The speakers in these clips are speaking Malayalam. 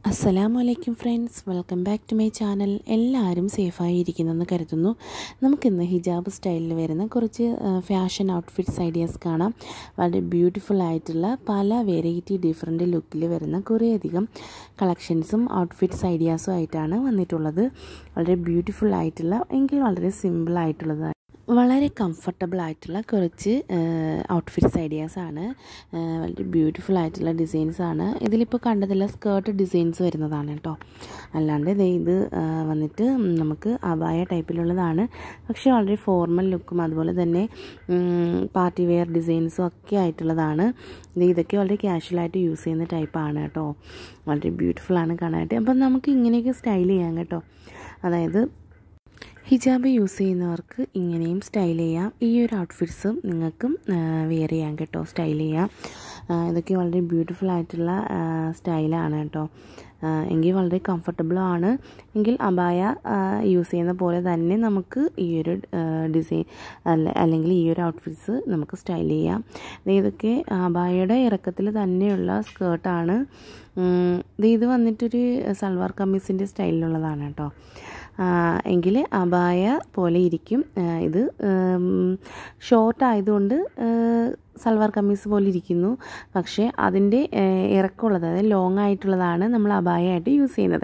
അസ്സലാമലൈക്കും friends, welcome back to my channel. എല്ലാവരും സേഫായി ഇരിക്കുന്നെന്ന് കരുതുന്നു. നമുക്കിന്ന് ഹിജാബ് സ്റ്റൈലിൽ വരുന്ന കുറച്ച് ഫാഷൻ ഔട്ട്ഫിറ്റ്സ് ഐഡിയാസ് കാണാം. വളരെ ബ്യൂട്ടിഫുൾ ആയിട്ടുള്ള പല വെറൈറ്റി ഡിഫറെൻറ്റ് ലുക്കിൽ വരുന്ന കുറേയധികം കളക്ഷൻസും ഔട്ട്ഫിറ്റ്സ് ഐഡിയാസും ആയിട്ടാണ് വന്നിട്ടുള്ളത്. വളരെ ബ്യൂട്ടിഫുൾ ആയിട്ടുള്ള എങ്കിൽ വളരെ സിമ്പിൾ ആയിട്ടുള്ളതാണ്. വളരെ കംഫർട്ടബിൾ ആയിട്ടുള്ള കുറച്ച് ഔട്ട്ഫിറ്റ്സ് ഐഡിയാസാണ്. വളരെ ബ്യൂട്ടിഫുൾ ആയിട്ടുള്ള ഡിസൈൻസാണ്. ഇതിലിപ്പോൾ കണ്ടതില്ല സ്കേർട്ട് ഡിസൈൻസ് വരുന്നതാണ് കേട്ടോ. അല്ലാണ്ട് ഇത് വന്നിട്ട് നമുക്ക് അബായ ടൈപ്പിലുള്ളതാണ്. പക്ഷേ വളരെ ഫോർമൽ ലുക്കും അതുപോലെ തന്നെ പാർട്ടി വെയർ ഡിസൈൻസും ഒക്കെ ആയിട്ടുള്ളതാണ്. ഇതൊക്കെ വളരെ കാഷ്വലായിട്ട് യൂസ് ചെയ്യുന്ന ടൈപ്പാണ് കേട്ടോ. വളരെ ബ്യൂട്ടിഫുള്ളാണ് കാണാനായിട്ട്. അപ്പം നമുക്ക് ഇങ്ങനെയൊക്കെ സ്റ്റൈൽ ചെയ്യാം കേട്ടോ. അതായത് ഹിജാബ് യൂസ് ചെയ്യുന്നവർക്ക് ഇങ്ങനെയും സ്റ്റൈൽ ചെയ്യാം. ഈ ഒരു ഔട്ട്ഫിറ്റ്സും നിങ്ങൾക്കും വെയർ ചെയ്യാം കേട്ടോ, സ്റ്റൈൽ ചെയ്യാം. ഇതൊക്കെ വളരെ ബ്യൂട്ടിഫുൾ ആയിട്ടുള്ള സ്റ്റൈലാണ് കേട്ടോ. എങ്കിൽ വളരെ കംഫർട്ടബിളും ആണ്. എങ്കിൽ അബായ യൂസ് ചെയ്യുന്ന പോലെ തന്നെ നമുക്ക് ഈ ഒരു ഡിസൈൻ അല്ലെങ്കിൽ ഈ ഒരു ഔട്ട്ഫിറ്റ്സ് നമുക്ക് സ്റ്റൈൽ ചെയ്യാം. ഇതൊക്കെ അബായയുടെ ഇറക്കത്തിൽ തന്നെയുള്ള സ്കേർട്ടാണ്. ഇത് വന്നിട്ടൊരു സൽവാർ കമ്മീസിൻ്റെ സ്റ്റൈലിലുള്ളതാണ് കേട്ടോ. എങ്കിൽ അബായ പോലെ ഇരിക്കും. ഇത് ഷോർട്ട് ആയതുകൊണ്ട് സൽവാർ കമ്മീസ് പോലെ ഇരിക്കുന്നു. പക്ഷേ അതിൻ്റെ ഇറക്കമുള്ളത്, അതായത് ലോങ് ആയിട്ടുള്ളതാണ് നമ്മൾ അബായ ആയിട്ട് യൂസ് ചെയ്യുന്നത്.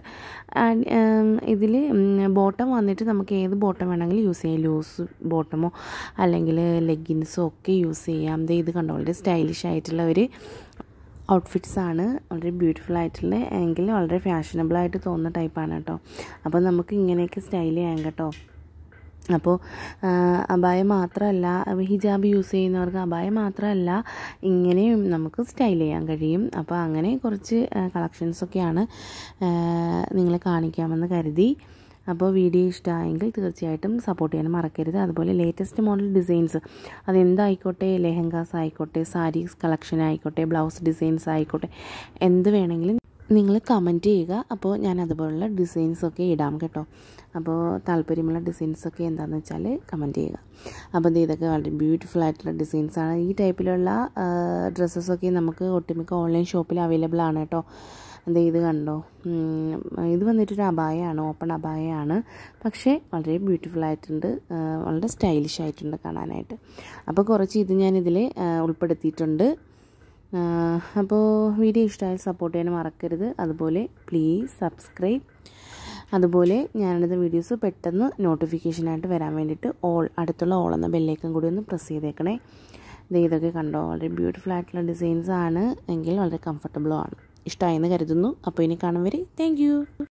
ഇതിൽ ബോട്ടം വന്നിട്ട് നമുക്ക് ഏത് ബോട്ടം വേണമെങ്കിലും യൂസ് ചെയ്യാം. ലൂസ് ബോട്ടമോ അല്ലെങ്കിൽ ലെഗിൻസോ ഒക്കെ യൂസ് ചെയ്യാം. ഇത് കണ്ടോ, വളരെ സ്റ്റൈലിഷ് ആയിട്ടുള്ള ഒരു ഔട്ട്ഫിറ്റ്സാണ്. വളരെ ബ്യൂട്ടിഫുൾ ആയിട്ടുള്ള എങ്കിൽ വളരെ ഫാഷനബിളായിട്ട് തോന്നുന്ന ടൈപ്പാണ് കേട്ടോ. അപ്പോൾ നമുക്ക് ഇങ്ങനെയൊക്കെ സ്റ്റൈൽ ചെയ്യാം കേട്ടോ. അപ്പോൾ അബായ മാത്രമല്ല, ഹിജാബ് യൂസ് ചെയ്യുന്നവർക്ക് അബായ മാത്രമല്ല ഇങ്ങനെയും നമുക്ക് സ്റ്റൈൽ ചെയ്യാൻ കഴിയും. അപ്പോൾ അങ്ങനെ കുറച്ച് കളക്ഷൻസൊക്കെയാണ് നിങ്ങളെ കാണിക്കാമെന്ന് കരുതി. അപ്പോൾ വീഡിയോ ഇഷ്ടമായെങ്കിൽ തീർച്ചയായിട്ടും സപ്പോർട്ട് ചെയ്യാൻ മറക്കരുത്. അതുപോലെ ലേറ്റസ്റ്റ് മോഡൽ ഡിസൈൻസ് അതെന്തായിക്കോട്ടെ, ലെഹങ്കാസ് ആയിക്കോട്ടെ, സാരീസ് കളക്ഷൻ ആയിക്കോട്ടെ, ബ്ലൗസ് ഡിസൈൻസ് ആയിക്കോട്ടെ, എന്ത് വേണമെങ്കിലും നിങ്ങൾ കമൻറ്റ് ചെയ്യുക. അപ്പോൾ ഞാൻ അതുപോലുള്ള ഡിസൈൻസൊക്കെ ഇടാം കേട്ടോ. അപ്പോൾ താല്പര്യമുള്ള ഡിസൈൻസൊക്കെ എന്താണെന്ന് വെച്ചാൽ കമൻറ്റ് ചെയ്യുക. അപ്പോൾ ഇതൊക്കെ വളരെ ബ്യൂട്ടിഫുൾ ആയിട്ടുള്ള ഡിസൈൻസാണ്. ഈ ടൈപ്പിലുള്ള ഡ്രസ്സസൊക്കെ നമുക്ക് ഒട്ടുമിക്ക ഓൺലൈൻ ഷോപ്പിൽ അവൈലബിൾ ആണ് കേട്ടോ. ഇത് കണ്ടോ, ഇത് വന്നിട്ടൊരു അബായയാണ്, ഓപ്പൺ അബായയാണ്. പക്ഷേ വളരെ ബ്യൂട്ടിഫുൾ ആയിട്ടുണ്ട്, വളരെ സ്റ്റൈലിഷ് ആയിട്ടുണ്ട് കാണാനായിട്ട്. അപ്പോൾ കുറച്ച് ഇത് ഞാനിതിൽ ഉൾപ്പെടുത്തിയിട്ടുണ്ട്. അപ്പോൾ വീഡിയോ ഇഷ്ടമായി സപ്പോർട്ട് ചെയ്യാൻ മറക്കരുത്. അതുപോലെ പ്ലീസ് സബ്സ്ക്രൈബ്. അതുപോലെ ഞാനിടുന്ന വീഡിയോസ് പെട്ടെന്ന് നോട്ടിഫിക്കേഷനായിട്ട് വരാൻ വേണ്ടിയിട്ട് അടുത്തുള്ള ഓൾ എന്ന ബെല്ലേക്കും കൂടി ഒന്ന് പ്രസ് ചെയ്തേക്കണേ. ഇതൊക്കെ കണ്ടോ, വളരെ ബ്യൂട്ടിഫുൾ ആയിട്ടുള്ള ഡിസൈൻസാണ്. എങ്കിൽ വളരെ കംഫർട്ടബിളും ആണ്. ഇഷ്ടമായെന്ന് കരുതുന്നു. അപ്പോൾ ഇനി കാണും വരെ താങ്ക് യു.